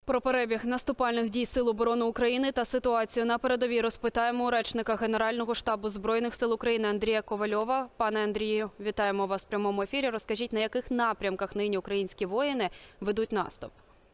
Про перебіг наступальних дій Сил оборони України та ситуацію на передовій розпитаємо у речника Генерального штабу Збройних сил України Андрія Ковальова. Пане Андрію, вітаємо вас в прямому ефірі. Розкажіть, на яких напрямках нині українські воїни ведуть наступ?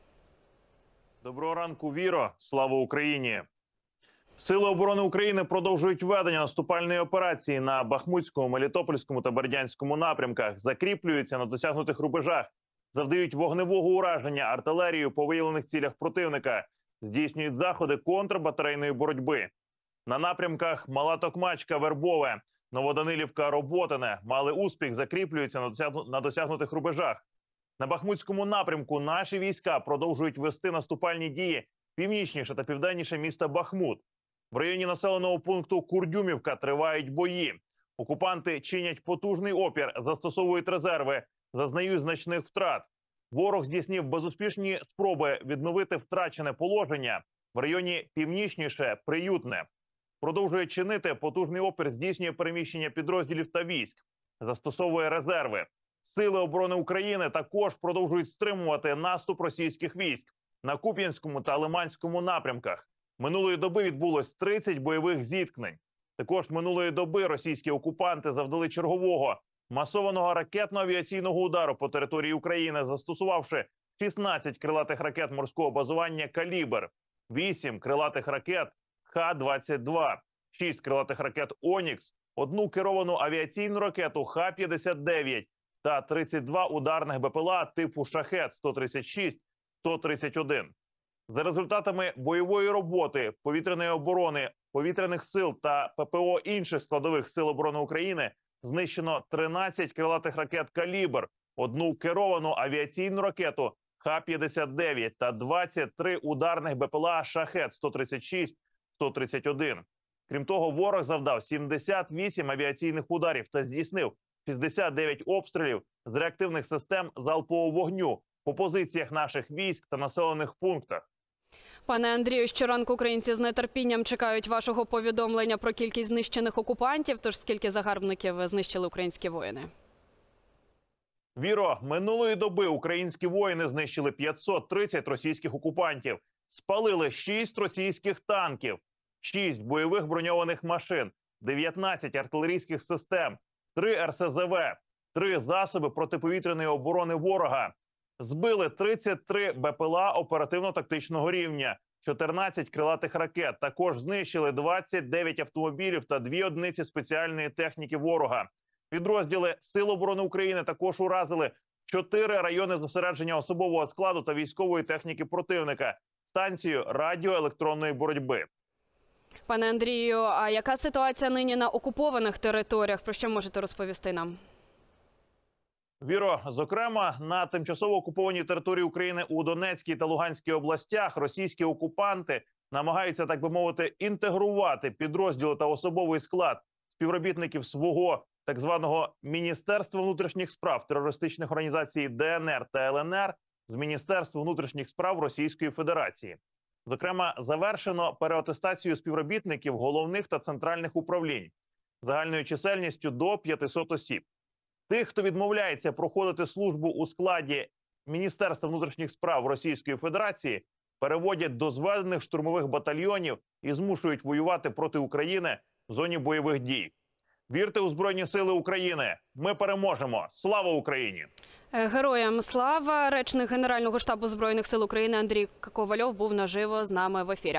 Доброго ранку, Віро. Слава Україні! Сили оборони України продовжують ведення наступальної операції на Бахмутському, Мелітопольському та Бердянському напрямках, закріплюються на досягнутих рубежах, завдають вогневого ураження артилерією по виявлених цілях противника, здійснюють заходи контрбатарейної боротьби. На напрямках Мала Токмачка, Вербове, Новоданилівка, Роботине мали успіх, закріплюються на досягнутих рубежах. На Бахмутському напрямку наші війська продовжують вести наступальні дії північніше та південніше міста Бахмут. В районі населеного пункту Курдюмівка тривають бої. Окупанти чинять потужний опір, застосовують резерви, зазнають значних втрат. Ворог здійснив безуспішні спроби відновити втрачене положення в районі північніше Приютне. Продовжує чинити потужний опір, здійснює переміщення підрозділів та військ, застосовує резерви. Сили оборони України також продовжують стримувати наступ російських військ на Куп'янському та Лиманському напрямках. Минулої доби відбулось 30 бойових зіткнень. Також минулої доби російські окупанти завдали чергового масованого ракетно-авіаційного удару по території України, застосувавши 16 крилатих ракет морського базування «Калібр», 8 крилатих ракет Х-22, 6 крилатих ракет «Онікс», 1 керовану авіаційну ракету Х-59 та 32 ударних БПЛА типу «Шахед» 136-131. За результатами бойової роботи, повітряної оборони, повітряних сил та ППО інших складових сил оборони України знищено 13 крилатих ракет «Калібр», 1 керовану авіаційну ракету Х-59 та 23 ударних БПЛА «Шахед» 136-131. Крім того, ворог завдав 78 авіаційних ударів та здійснив 69 обстрілів з реактивних систем залпового вогню по позиціях наших військ та населених пунктах. Пане Андрію, щоранку українці з нетерпінням чекають вашого повідомлення про кількість знищених окупантів. Тож скільки загарбників знищили українські воїни? Віро, минулої доби українські воїни знищили 530 російських окупантів, спалили 6 російських танків, 6 бойових броньованих машин, 19 артилерійських систем, 3 РСЗВ, 3 засоби протиповітряної оборони ворога. Збили 33 БПЛА оперативно-тактичного рівня, 14 крилатих ракет. Також знищили 29 автомобілів та 2 одиниці спеціальної техніки ворога. Підрозділи Сил оборони України також уразили 4 райони зосередження особового складу та військової техніки противника, станцію радіоелектронної боротьби. Пане Андрію, а яка ситуація нині на окупованих територіях? Про що можете розповісти нам? Віро, зокрема, на тимчасово окупованій території України у Донецькій та Луганській областях російські окупанти намагаються, так би мовити, інтегрувати підрозділи та особовий склад співробітників свого так званого Міністерства внутрішніх справ терористичних організацій ДНР та ЛНР з Міністерства внутрішніх справ Російської Федерації. Зокрема, завершено переатестацію співробітників головних та центральних управлінь загальною чисельністю до 500 осіб. Тих, хто відмовляється проходити службу у складі Міністерства внутрішніх справ Російської Федерації, переводять до зведених штурмових батальйонів і змушують воювати проти України в зоні бойових дій. Вірте у Збройні Сили України! Ми переможемо! Слава Україні! Героям слава! Речник Генерального штабу Збройних сил України Андрій Ковальов був наживо з нами в ефірі.